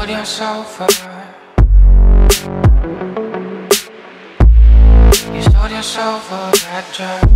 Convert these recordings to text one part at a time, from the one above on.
sold yourself for her. You sold yourself for that job.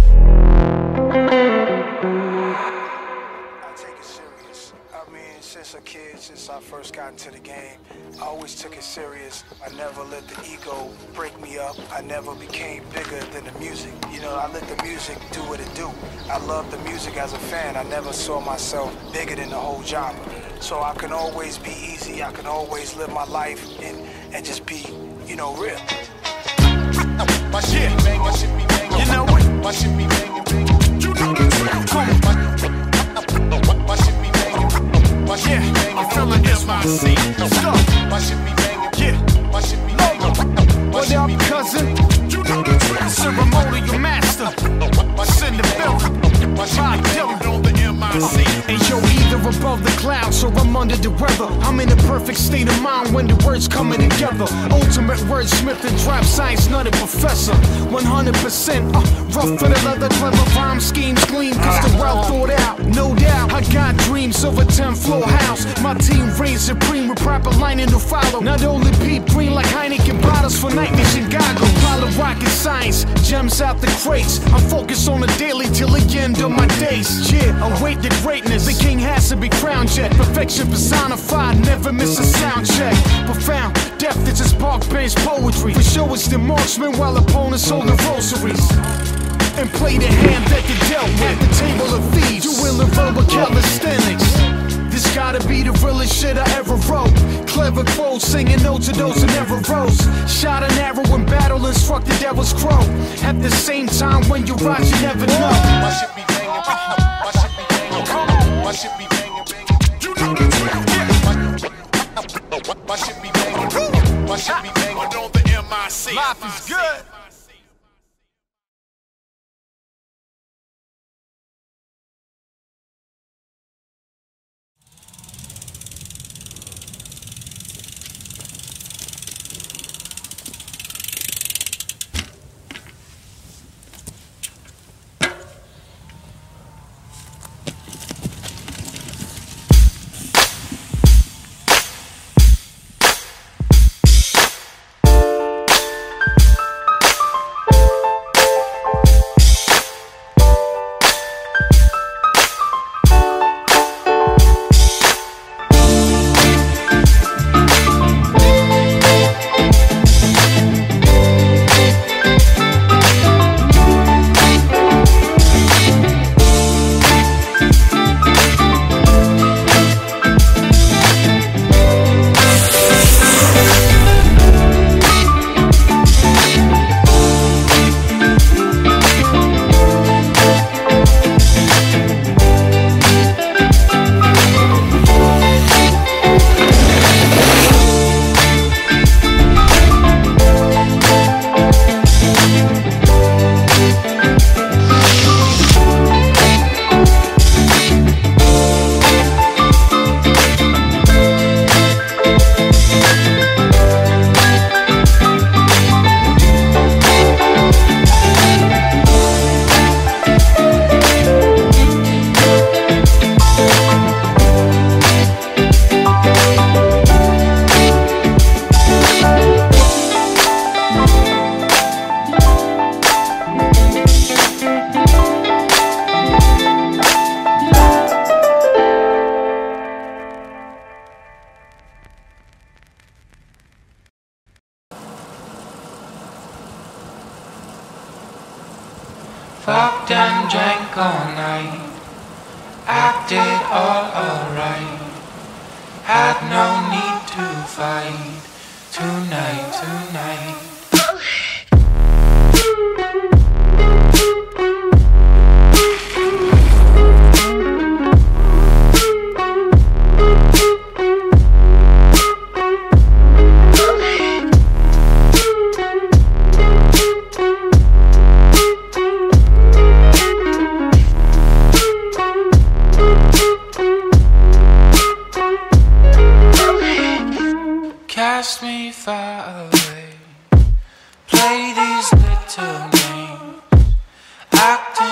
I take it serious. I mean, since a kid, since I first got into the game, I always took it serious. I never let the ego break me up. I never became bigger than the music. You know, I let the music do what it do. I love the music as a fan. I never saw myself bigger than the whole genre. So I can always be easy. I can always live my life and just be, you know, real. My shit be banging, my shit be banging. You know what? My shit be banging, banging. You know the drill. Come on. My shit be banging. My shit be banging. I'm feeling MIC. Let's go. My shit be banging. Yeah. My shit be banging. What up, cousin? You know the drill. Ceremonial master. Send the bill. My shit be banging on the MIC. And yo, either above the clouds or I'm under the weather. I'm in a perfect state of mind when the words coming together. Ultimate wordsmith and trap science nutted professor. 100% rough for the leather, clever rhyme schemes gleam, cause the well thought out. No doubt, I got dreams of a 10th-floor house. My team reigns supreme with proper lining to follow. Not only peep green like Heineken bottles for night vision goggles. Pile of rocket science, gems out the crates. I'm focused on the daily till the end of my days. Yeah, await the greatness. The king has to be crowned yet. Perfection personified, never miss a sound check. Profound depth, it's just park bench poetry. For sure it's the marksman while opponents hold the rosaries. And play the hand that you dealt with. The table of thieves, doing the verbal calisthenics. This gotta be the realest shit I ever wrote. Clever quotes, singing notes to those who never rose. Shot an arrow in battle and struck the devil's crow. At the same time, when you rise, you never know. My shit be banging, my shit be banging, my shit be banging, banging. You know the drill. My shit be banging, my shit be banging. On the MIC. Life is good. Fucked and drank all night, acted all alright. Had no need to fight tonight. Cast me far away, play these little games, acting